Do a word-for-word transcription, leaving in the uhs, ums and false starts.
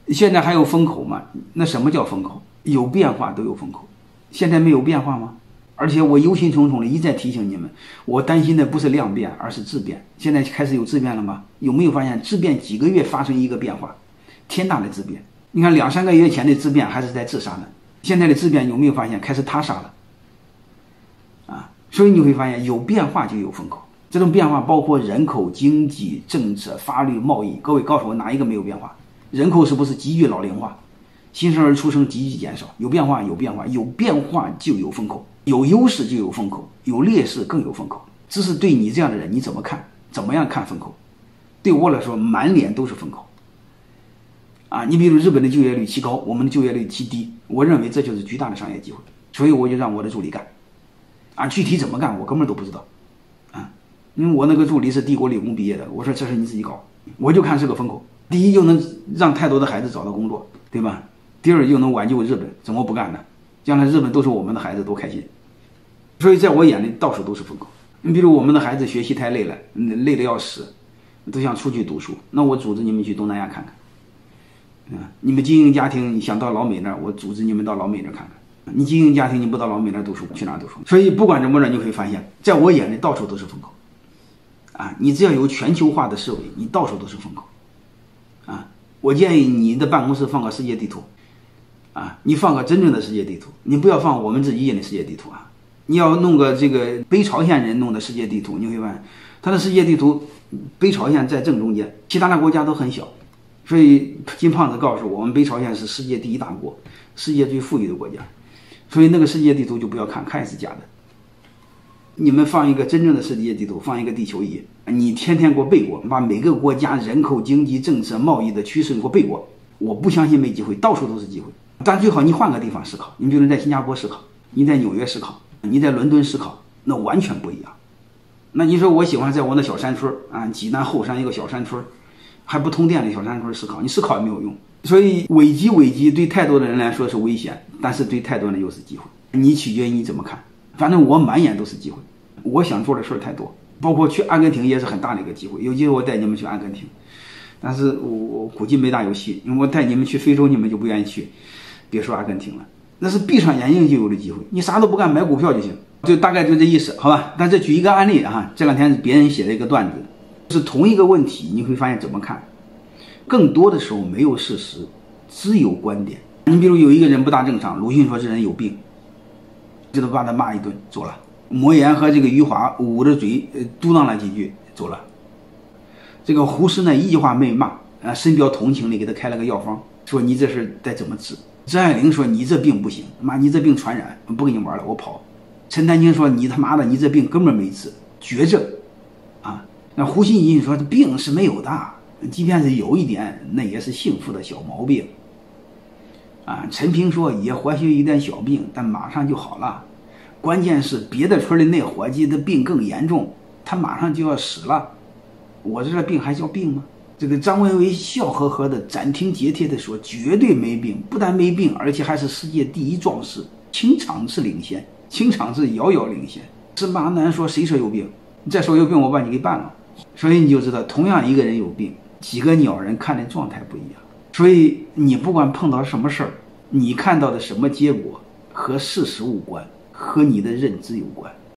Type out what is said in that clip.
现在还有风口吗？那什么叫风口？有变化都有风口，现在没有变化吗？而且我忧心忡忡的一再提醒你们，我担心的不是量变，而是质变。现在开始有质变了吗？有没有发现质变几个月发生一个变化，天大的质变？你看两三个月前的质变还是在自杀呢，现在的质变有没有发现开始他杀了？啊，所以你会发现有变化就有风口。这种变化包括人口、经济、政治、法律、贸易。各位告诉我哪一个没有变化？人口是不是急剧老龄化？新生儿出生急剧减少，有变化，有变化，有变化就有风口，有优势就有风口，有劣势更有风口。只是对你这样的人你怎么看？怎么样看风口？对我来说，满脸都是风口。啊，你比如日本的就业率奇高，我们的就业率奇低，我认为这就是巨大的商业机会，所以我就让我的助理干。啊，具体怎么干我根本都不知道。啊，因为我那个助理是帝国理工毕业的，我说这事你自己搞，我就看是个风口。第一，又能让太多的孩子找到工作，对吧？第二，又能挽救日本，怎么不干呢？将来日本都是我们的孩子，多开心！所以在我眼里，到处都是风口。你比如我们的孩子学习太累了，累得要死，都想出去读书，那我组织你们去东南亚看看。啊，你们经营家庭想到老美那儿，我组织你们到老美那儿看看。你经营家庭你不到老美那儿读书，去哪儿读书？所以不管怎么着，你会发现，在我眼里到处都是风口。啊，你只要有全球化的思维，你到处都是风口。啊，我建议你的办公室放个世界地图。啊，你放个真正的世界地图，你不要放我们自己印的世界地图啊！你要弄个这个北朝鲜人弄的世界地图，你会发现，他的世界地图，北朝鲜在正中间，其他的国家都很小，所以金胖子告诉我们，北朝鲜是世界第一大国，世界最富裕的国家，所以那个世界地图就不要看，看也是假的。你们放一个真正的世界地图，放一个地球仪，你天天给我背过，把每个国家人口、经济、政治、贸易的趋势给我背过，我不相信没机会，到处都是机会。但最好你换个地方思考，你比如在新加坡思考，你在纽约思考，你在伦敦思考，那完全不一样。那你说我喜欢在我那小山村啊，济南后山一个小山村，还不通电的小山村思考，你思考也没有用。所以危机危机对太多的人来说是危险，但是对太多人又是机会，你取决于你怎么看。反正我满眼都是机会，我想做的事儿太多，包括去阿根廷也是很大的一个机会，有机会我带你们去阿根廷，但是我我估计没大有戏，因为我带你们去非洲你们就不愿意去，别说阿根廷了，那是闭上眼睛就有的机会，你啥都不干买股票就行，就大概就这意思，好吧？但这举一个案例啊，这两天别人写了一个段子，是同一个问题，你会发现怎么看，更多的时候没有事实，只有观点。你比如有一个人不大正常，鲁迅说这人有病，这都把他骂一顿走了。莫言和这个余华捂着嘴嘟囔了几句走了。这个胡适呢一句话没骂啊，深表同情的给他开了个药方，说你这事该怎么治。张爱玲说你这病不行，妈你这病传染，不跟你玩了，我跑。陈丹青说你他妈的你这病根本没治，绝症啊。那胡锡进说病是没有的，即便是有一点，那也是幸福的小毛病啊。陈平说也或许有点小病，但马上就好了。关键是别的村的那伙计的病更严重，他马上就要死了，我这病还叫病吗？这个张维为笑呵呵的斩钉截铁的说绝对没病，不但没病，而且还是世界第一壮士，清场次领先，清场次遥遥领先。司马南说谁说有病？你再说有病我把你给办了。所以你就知道同样一个人有病，几个鸟人看的状态不一样。所以你不管碰到什么事儿，你看到的什么结果和事实无关，和你的认知有关。